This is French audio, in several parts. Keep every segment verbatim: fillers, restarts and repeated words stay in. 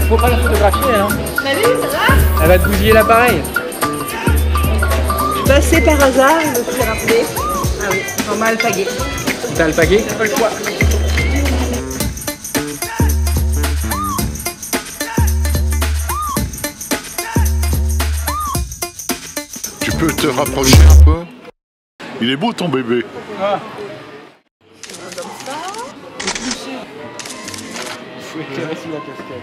Faut pas la photographier, hein. T'as vu, ça va? Elle va te bousiller l'appareil. Passé par hasard, je me suis rappelé. Ah oui, on m'a alpagué. T'as alpagué? Pas le choix. Tu peux te rapprocher un peu? Il est beau ton bébé. Ah. Il faut éclairer sous la casquette.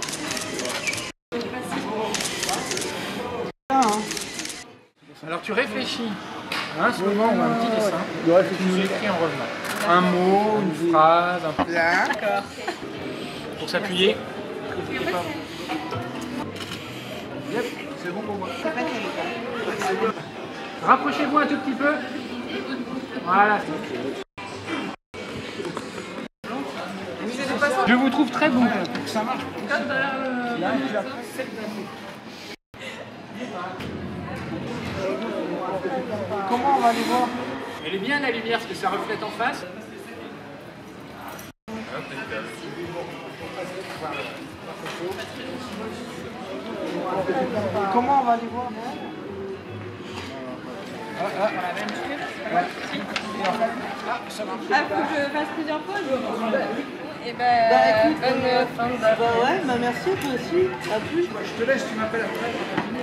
Alors tu réfléchis à un slogan ou un petit dessin, tu nous l'écris en revenant. Un mot, une phrase, un peu. D'accord. Pour s'appuyer. Yep, c'est bon pour moi. Rapprochez-vous un tout petit peu. Voilà. Je vous trouve très bon. Ça marche. Comment on va aller voir? Elle est bien la lumière parce que ça reflète en face. Comment on va aller voir? Ah, ah. Ouais. Ah, faut que je fasse plusieurs pauses. Et ben, bah, écoute, bonne euh, fin de bah ouais, bah merci toi aussi. À plus. Je te laisse, tu m'appelles après.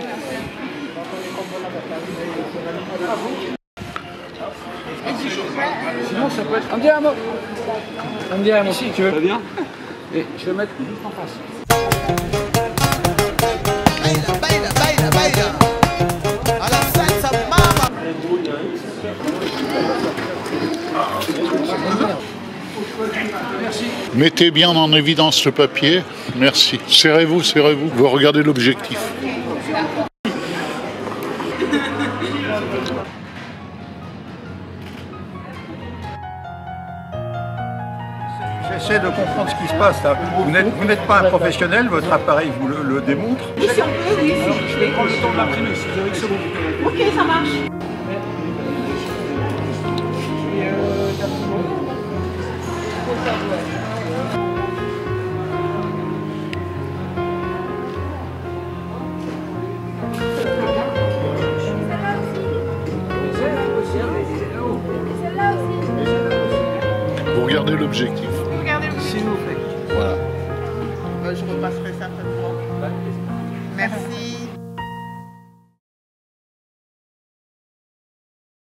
Sinon, ça peut être. Un diamant. Un diamant si tu veux. Ça vient. Et je vais mettre juste en face. Baila, baila, baila, baila. A la salsa mama. Merci. Mettez bien en évidence le papier. Merci. Serrez-vous, serrez-vous. Vous regardez l'objectif. J'essaie de comprendre ce qui se passe là. Vous n'êtes, vous n'êtes pas un professionnel, votre appareil vous le, le démontre. Oui, si on peut, oui. Je vais prendre le temps de l'imprimer si vous avez que c'est bon. Ok, ça marche. Vous regardez l'objectif. Regardez S'il vous plaît. Voilà. Je repasserai certainement. Merci.